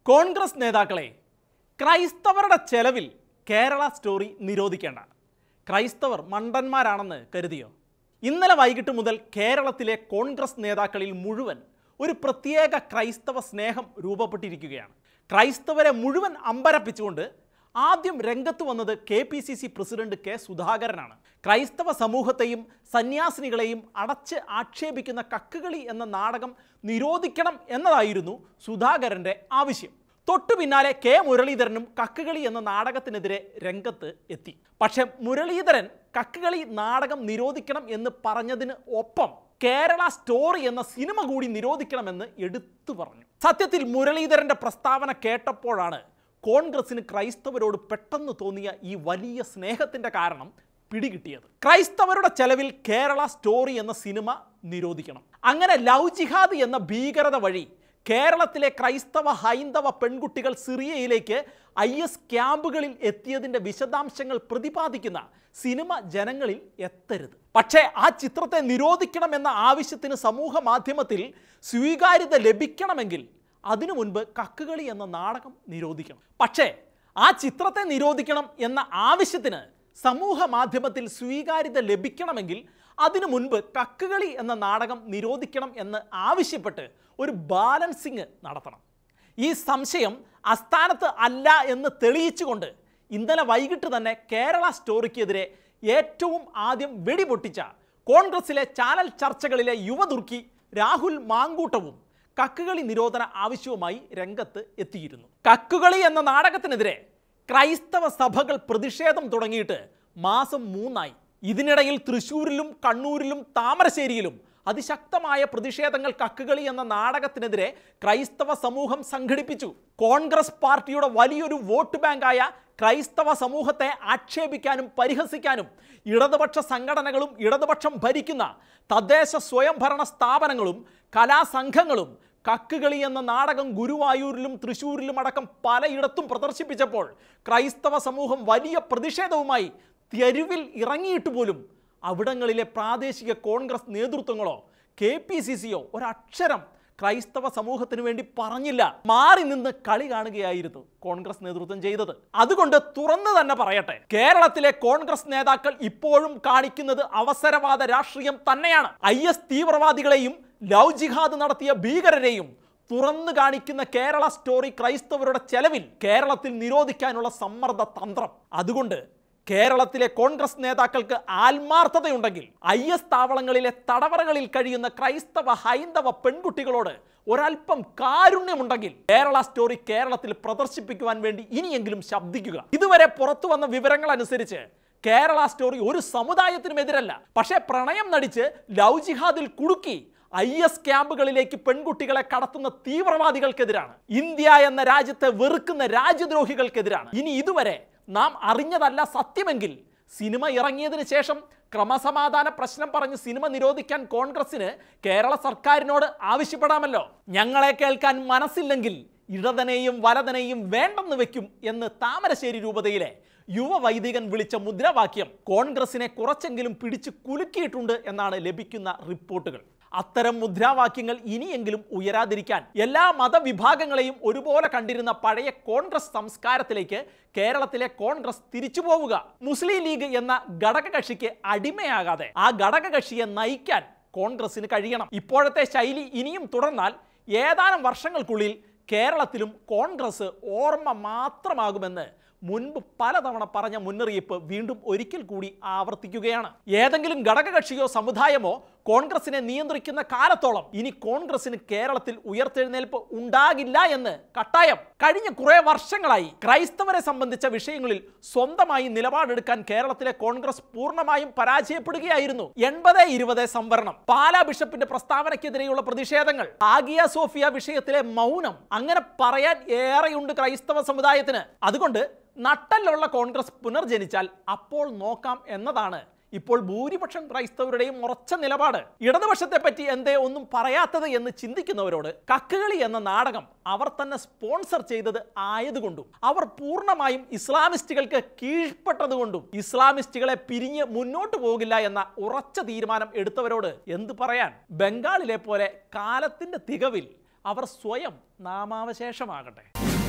കോൺഗ്രസ് നേതാക്കളെ ക്രൈസ്തവരുടെ ചെലവിൽ കേരള സ്റ്റോറി നിരോധിക്കേണ്ട. ക്രൈസ്തവർ മണ്ടന്മാരാണെന്ന് കരുതിയോ? ഇന്നലെ വൈകിട്ട് മുതൽ കേരളത്തിലെ കോൺഗ്രസ് നേതാക്കളിൽ മുഴുവൻ ഒരു പ്രത്യേക ക്രൈസ്തവ സ്നേഹം രൂപപ്പെട്ടിരിക്കുകയാണ്. ക്രൈസ്തവരെ മുഴുവൻ അമ്പരപ്പിച്ചുകൊണ്ട് ആദ്യം രംഗത്ത് വന്നത് KPCC പ്രസിഡന്റ് കെ സുധാകരനാണ്. ക്രൈസ്തവ സമൂഹത്തെയും സന്യാസിനികളെയും അടച്ച് ആക്ഷേപിക്കുന്ന കക്കുകളി എന്ന നാടകം നിരോധിക്കണം എന്നതായിരുന്നു സുധാകരൻ്റെ ആവശ്യം. തൊട്ടു പിന്നാലെ കെ മുരളീധരനും കക്കുകളി എന്ന നാടകത്തിനെതിരെ രംഗത്ത് എത്തി. പക്ഷെ മുരളീധരൻ കക്കുകളി നാടകം നിരോധിക്കണം എന്ന് പറഞ്ഞതിന് ഒപ്പം കേരള സ്റ്റോറി എന്ന സിനിമ കൂടി നിരോധിക്കണമെന്ന് എടുത്തു പറഞ്ഞു. സത്യത്തിൽ മുരളീധരൻ്റെ പ്രസ്താവന കേട്ടപ്പോഴാണ് കോൺഗ്രസിന് ക്രൈസ്തവരോട് പെട്ടെന്ന് തോന്നിയ ഈ വലിയ സ്നേഹത്തിൻ്റെ കാരണം പിടികിട്ടിയത്. ക്രൈസ്തവരുടെ ചെലവിൽ കേരള സ്റ്റോറി എന്ന സിനിമ നിരോധിക്കണം. അങ്ങനെ ലവ് ജിഹാദ് എന്ന ഭീകരത വഴി കേരളത്തിലെ ക്രൈസ്തവ ഹൈന്ദവ പെൺകുട്ടികൾ സിറിയയിലേക്ക് IS ക്യാമ്പുകളിൽ എത്തിയതിൻ്റെ വിശദാംശങ്ങൾ പ്രതിപാദിക്കുന്ന സിനിമ ജനങ്ങളിൽ എത്തരുത്. പക്ഷേ ആ ചിത്രത്തെ നിരോധിക്കണമെന്ന ആവശ്യത്തിന് സമൂഹ മാധ്യമത്തിൽ സ്വീകാര്യത ലഭിക്കണമെങ്കിൽ അതിനു മുൻപ് കക്കുകളി എന്ന നാടകം നിരോധിക്കണം. പക്ഷേ ആ ചിത്രത്തെ നിരോധിക്കണം എന്ന ആവശ്യത്തിന് സമൂഹ മാധ്യമത്തിൽ സ്വീകാര്യത ലഭിക്കണമെങ്കിൽ അതിനു മുൻപ് കക്കുകളി എന്ന നാടകം നിരോധിക്കണം എന്ന് ആവശ്യപ്പെട്ട് ഒരു ബാലൻസിങ് നടത്തണം. ഈ സംശയം അസ്ഥാനത്ത് അല്ല എന്ന് തെളിയിച്ചുകൊണ്ട് ഇന്നലെ വൈകിട്ട് തന്നെ കേരള സ്റ്റോറിക്കെതിരെ ഏറ്റവും ആദ്യം വെടിപൊട്ടിച്ച കോൺഗ്രസിലെ ചാനൽ ചർച്ചകളിലെ യുവതുർക്കി രാഹുൽ മാങ്കൂട്ടവും കക്കുകളി നിരോധന ആവശ്യവുമായി രംഗത്ത് എത്തിയിരുന്നു. കക്കുകളി എന്ന നാടകത്തിനെതിരെ ക്രൈസ്തവ സഭകൾ പ്രതിഷേധം തുടങ്ങിയിട്ട് മാസം 3 ഇതിനിടയിൽ തൃശ്ശൂരിലും കണ്ണൂരിലും താമരശ്ശേരിയിലും അതിശക്തമായ പ്രതിഷേധങ്ങൾ കക്കുകളി എന്ന നാടകത്തിനെതിരെ ക്രൈസ്തവ സമൂഹം സംഘടിപ്പിച്ചു. കോൺഗ്രസ് പാർട്ടിയുടെ വലിയൊരു വോട്ട് ബാങ്കായ ക്രൈസ്തവ സമൂഹത്തെ ആക്ഷേപിക്കാനും പരിഹസിക്കാനും ഇടതുപക്ഷ സംഘടനകളും ഇടതുപക്ഷം ഭരിക്കുന്ന തദ്ദേശ സ്വയംഭരണ സ്ഥാപനങ്ങളും കലാസംഘങ്ങളും കക്കുകളി എന്ന നാടകം ഗുരുവായൂരിലും തൃശ്ശൂരിലും അടക്കം പലയിടത്തും പ്രദർശിപ്പിച്ചപ്പോൾ ക്രൈസ്തവ സമൂഹം വലിയ പ്രതിഷേധവുമായി തെരുവിൽ ഇറങ്ങിയിട്ട് പോലും അവിടങ്ങളിലെ പ്രാദേശിക കോൺഗ്രസ് നേതൃത്വങ്ങളോ KPCCയോ ഒരക്ഷരം ക്രൈസ്തവ സമൂഹത്തിന് വേണ്ടി പറഞ്ഞില്ല. മാറി നിന്ന് കളി കാണുകയായിരുന്നു കോൺഗ്രസ് നേതൃത്വം ചെയ്തത്. അതുകൊണ്ട് തുറന്നു തന്നെ പറയട്ടെ, കേരളത്തിലെ കോൺഗ്രസ് നേതാക്കൾ ഇപ്പോഴും കാണിക്കുന്നത് അവസരവാദ രാഷ്ട്രീയം തന്നെയാണ്. IS തീവ്രവാദികളെയും ലവ് ജിഹാദ് നടത്തിയ ഭീകരരെയും തുറന്നു കാണിക്കുന്ന കേരള സ്റ്റോറി ക്രൈസ്തവരുടെ ചെലവിൽ കേരളത്തിൽ നിരോധിക്കാനുള്ള സമ്മർദ്ദ തന്ത്രം. അതുകൊണ്ട് കേരളത്തിലെ കോൺഗ്രസ് നേതാക്കൾക്ക് ആത്മാർത്ഥതയുണ്ടെങ്കിൽ IS താവളങ്ങളിലെ തടവറകളിൽ കഴിയുന്ന ക്രൈസ്തവ ഹൈന്ദവ പെൺകുട്ടികളോട് ഒരൽപ്പം കാരുണ്യമുണ്ടെങ്കിൽ കേരള സ്റ്റോറി കേരളത്തിൽ പ്രദർശിപ്പിക്കുവാൻ വേണ്ടി ഇനിയെങ്കിലും ശബ്ദിക്കുക. ഇതുവരെ പുറത്തു വന്ന വിവരങ്ങൾ അനുസരിച്ച് കേരള സ്റ്റോറി ഒരു സമുദായത്തിനുമെതിരല്ല. പക്ഷേ പ്രണയം നടിച്ച് ലവ് ജിഹാദിൽ കുടുക്കി IS ക്യാമ്പുകളിലേക്ക് പെൺകുട്ടികളെ കടത്തുന്ന തീവ്രവാദികൾക്കെതിരാണ്. ഇന്ത്യ എന്ന രാജ്യത്തെ വെറുക്കുന്ന രാജ്യദ്രോഹികൾക്കെതിരാണ്. ഇനി ഇതുവരെ നാം അറിഞ്ഞതല്ല സത്യമെങ്കിൽ സിനിമ ഇറങ്ങിയതിന് ശേഷം ക്രമസമാധാന പ്രശ്നം പറഞ്ഞ് സിനിമ നിരോധിക്കാൻ കോൺഗ്രസിന് കേരള സർക്കാരിനോട് ആവശ്യപ്പെടാമല്ലോ. ഞങ്ങളെ കേൾക്കാൻ മനസ്സില്ലെങ്കിൽ ഇടതനെയും വലതനെയും വേണ്ടെന്ന് വെക്കും എന്ന് താമരശ്ശേരി രൂപതയിലെ യുവ വൈദികൻ വിളിച്ച മുദ്രാവാക്യം കോൺഗ്രസിനെ കുറച്ചെങ്കിലും പിടിച്ച് കുലുക്കിയിട്ടുണ്ട് എന്നാണ് ലഭിക്കുന്ന റിപ്പോർട്ടുകൾ. അത്തരം മുദ്രാവാക്യങ്ങൾ ഇനിയെങ്കിലും ഉയരാതിരിക്കാൻ എല്ലാ മതവിഭാഗങ്ങളെയും ഒരുപോലെ കണ്ടിരുന്ന പഴയ കോൺഗ്രസ് സംസ്കാരത്തിലേക്ക് കേരളത്തിലെ കോൺഗ്രസ് തിരിച്ചു പോവുക. മുസ്ലിം ലീഗ് എന്ന ഘടകകക്ഷിക്ക് അടിമയാകാതെ ആ ഘടകകക്ഷിയെ നയിക്കാൻ കോൺഗ്രസിന് കഴിയണം. ഇപ്പോഴത്തെ ശൈലി ഇനിയും തുടർന്നാൽ ഏതാനും വർഷങ്ങൾക്കുള്ളിൽ കേരളത്തിലും കോൺഗ്രസ് ഓർമ്മ മാത്രമാകുമെന്ന് മുൻപ് പലതവണ പറഞ്ഞ മുന്നറിയിപ്പ് വീണ്ടും ഒരിക്കൽ കൂടി ആവർത്തിക്കുകയാണ്. ഏതെങ്കിലും ഘടകകക്ഷിയോ സമുദായമോ കോൺഗ്രസിനെ നിയന്ത്രിക്കുന്ന കാലത്തോളം ഇനി കോൺഗ്രസിന് കേരളത്തിൽ ഉയർത്തെഴുന്നേൽപ്പ് ഉണ്ടാകില്ല എന്ന് കട്ടായം. കഴിഞ്ഞ കുറെ വർഷങ്ങളായി ക്രൈസ്തവരെ സംബന്ധിച്ച വിഷയങ്ങളിൽ സ്വന്തമായി നിലപാടെടുക്കാൻ കേരളത്തിലെ കോൺഗ്രസ് പൂർണ്ണമായും പരാജയപ്പെടുകയായിരുന്നു. 80-20 സംവരണം, പാലാ ബിഷപ്പിന്റെ പ്രസ്താവനയ്ക്കെതിരെയുള്ള പ്രതിഷേധങ്ങൾ, ആഗിയ സോഫിയ വിഷയത്തിലെ മൗനം, അങ്ങനെ പറയാൻ ഏറെയുണ്ട് ക്രൈസ്തവ സമുദായത്തിന്. അതുകൊണ്ട് നട്ടലുള്ള കോൺഗ്രസ് പുനർജനിച്ചാൽ അപ്പോൾ നോക്കാം എന്നതാണ് ഇപ്പോൾ ഭൂരിപക്ഷം ക്രൈസ്തവരുടെയും ഉറച്ച നിലപാട്. ഇടതുപക്ഷത്തെ പറ്റി എന്തേ ഒന്നും പറയാത്തത് എന്ന് ചിന്തിക്കുന്നവരോട് കക്കുകളി എന്ന നാടകം അവർ തന്നെ സ്പോൺസർ ചെയ്തത് ആയതുകൊണ്ടും അവർ പൂർണ്ണമായും ഇസ്ലാമിസ്റ്റുകൾക്ക് കീഴ്പ്പെട്ടതുകൊണ്ടും ഇസ്ലാമിസ്റ്റുകളെ പിരിഞ്ഞ് മുന്നോട്ട് പോകില്ല എന്ന ഉറച്ച തീരുമാനം എടുത്തവരോട് എന്ത് പറയാൻ? ബംഗാളിലെ പോലെ കാലത്തിന്റെ തികവിൽ അവർ സ്വയം നാമാവശേഷമാകട്ടെ.